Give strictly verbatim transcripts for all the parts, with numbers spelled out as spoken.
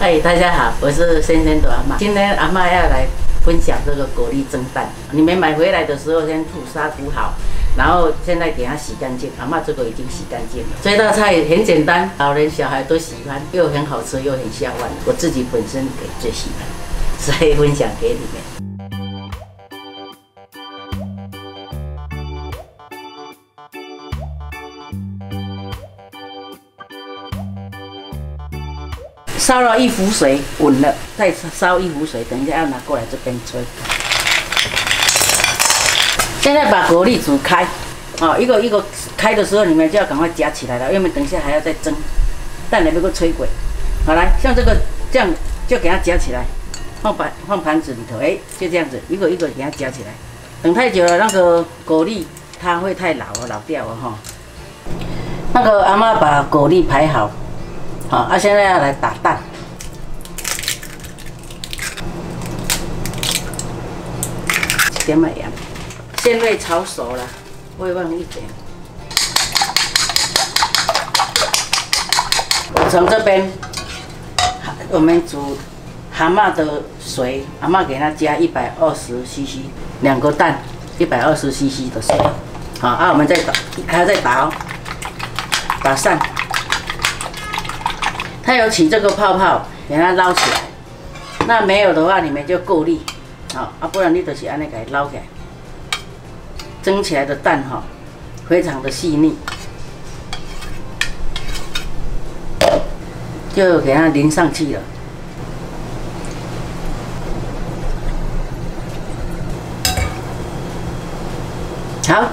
嗨，大家好，我是先生的阿嬷。今天阿嬷要来分享这个蛤蜊蒸蛋。你们买回来的时候先吐沙涂好，然后现在给它洗干净。阿嬷这个已经洗干净了。这道菜很简单，老人小孩都喜欢，又很好吃，又很下饭。我自己本身也最喜欢，所以分享给你们。 烧了一壶水，滚了，再烧一壶水，等一下要拿过来这边吹。现在把蛤蜊煮开，啊，一个一个开的时候，你们就要赶快夹起来了，因为等一下还要再蒸，蛋也别个吹滚。好，来，像这个这样就给它夹起来，放盘放盘子里头，哎，就这样子，一个一个给它夹起来。等太久了，那个蛤蜊它会太老了，老掉了哈。那个阿嬷把蛤蜊排好。 好，啊，现在要来打蛋，点点盐，鲜味炒熟了，会放一点。我从这边，我们煮蛤蟆的水，阿嬷给它加一百二十 C C， 两个蛋，一百二十 C C 的水。好，啊，我们再打，还要再打哦，打散。 它有起这个泡泡，给它捞起来。那没有的话，你们就够力，好啊，不然你就是按那给它捞起来。蒸起来的蛋哈，非常的细腻，就给它淋上去了。好，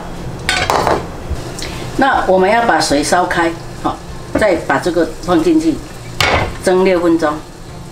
那我们要把水烧开，好，再把这个放进去。 蒸六分钟，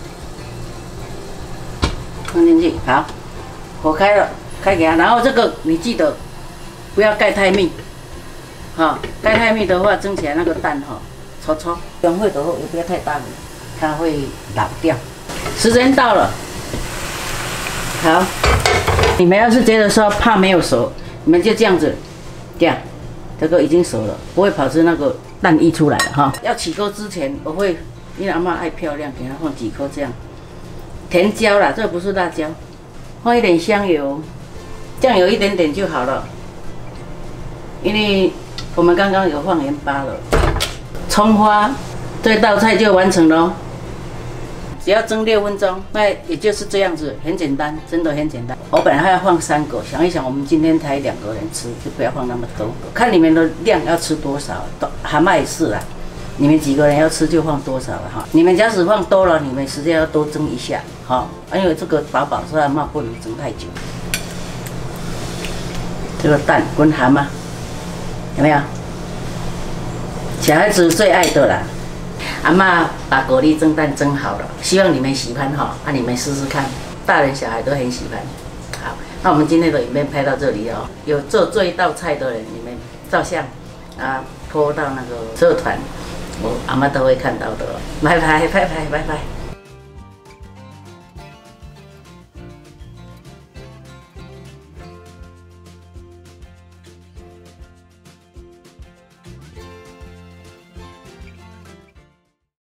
放进去，好，火开了，开给它。然后这个你记得不要盖太密，哈，盖太密的话蒸起来那个蛋哈，搓搓。用会的话也不要太大火，它会老掉。时间到了，好，你们要是觉得说怕没有熟，你们就这样子，这样，这个已经熟了，不会跑出那个蛋液出来了哈。要起锅之前，我会。 因为阿嬷爱漂亮，给它放几颗这样，甜椒啦，这不是辣椒，放一点香油，酱油一点点就好了。因为我们刚刚有放盐巴了，葱花，这道菜就完成了。只要蒸六分钟，那也就是这样子，很简单，真的很简单。我本来还要放三个，想一想，我们今天才两个人吃，就不要放那么多，看你们的量要吃多少，蛤蟆也是啦。 你们几个人要吃就放多少了哈？你们假使放多了，你们时间要多蒸一下哈，因为这个饱饱是阿嬷不能蒸太久。这个蛋滚蛤蟆，有没有？小孩子最爱的啦。阿嬷把蛤蜊蒸蛋蒸好了，希望你们喜欢哈，那、啊、你们试试看，大人小孩都很喜欢。好，那我们今天的影片拍到这里哦。有做这一道菜的人，你们照相啊，po到那个社团。 我阿嬷都会看到的，拜拜拜拜拜拜。